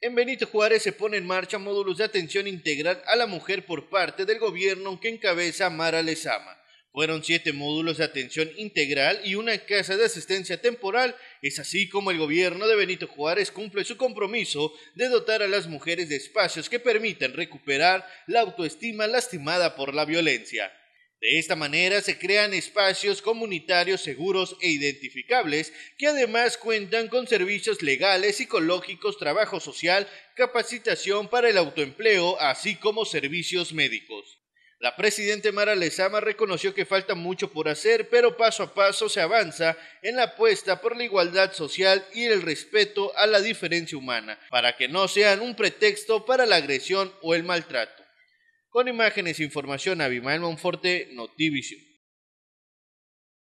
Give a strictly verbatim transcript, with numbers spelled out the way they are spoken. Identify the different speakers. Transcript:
Speaker 1: En Benito Juárez se pone en marcha módulos de atención integral a la mujer por parte del gobierno que encabeza Mara Lezama. Fueron siete módulos de atención integral y una casa de asistencia temporal. Es así como el gobierno de Benito Juárez cumple su compromiso de dotar a las mujeres de espacios que permitan recuperar la autoestima lastimada por la violencia. De esta manera se crean espacios comunitarios seguros e identificables que además cuentan con servicios legales, psicológicos, trabajo social, capacitación para el autoempleo, así como servicios médicos. La presidenta Mara Lezama reconoció que falta mucho por hacer, pero paso a paso se avanza en la apuesta por la igualdad social y el respeto a la diferencia humana, para que no sean un pretexto para la agresión o el maltrato. Con imágenes e información, Abimael Monforte, Notivisión.